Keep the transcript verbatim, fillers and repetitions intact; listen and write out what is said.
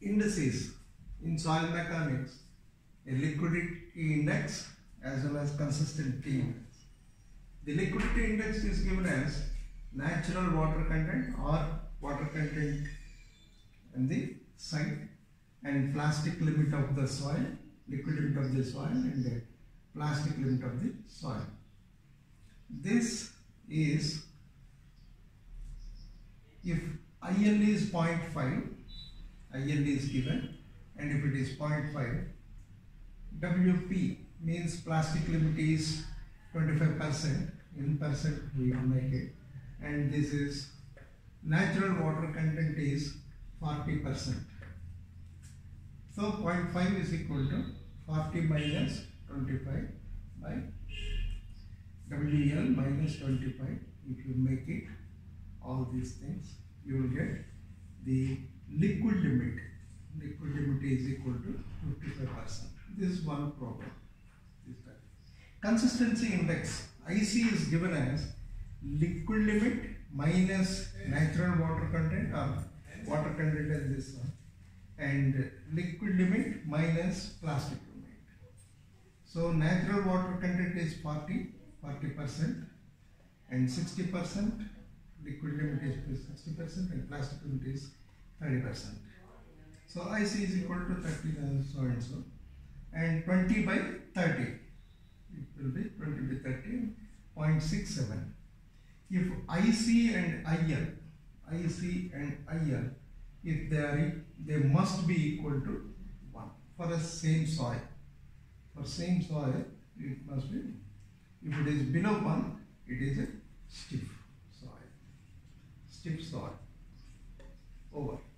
indices in soil mechanics, a liquidity index as well as consistency index. The liquidity index is given as natural water content or water content in the site, and plastic limit of the soil, liquid limit of the soil, and the plastic limit of the soil. This is, if I L is zero point five, I L is given, and if it is zero point five, W P means plastic limit is twenty-five percent, in percent we will make it, and this is natural water content is forty percent. So zero point five is equal to forty minus twenty-five by W L minus twenty-five. If you make it, all these things, you will get the liquid limit. Liquid limit is equal to fifty-five percent. This is one problem. This type. Consistency index, I C, is given as liquid limit minus natural water content or water content as this one, and liquid limit minus plastic limit. So natural water content is forty percent, and sixty percent, liquid limit is sixty percent, and plastic limit is thirty percent. So I C is equal to thirty, so and so, and twenty by thirty, it will be twenty by thirty, zero point six seven. If I C and I L, I C and I L, if they are, they must be equal to one for the same soil. For same soil, it must be, if it is below one, it is a stiff soil. Stiff soil. Over.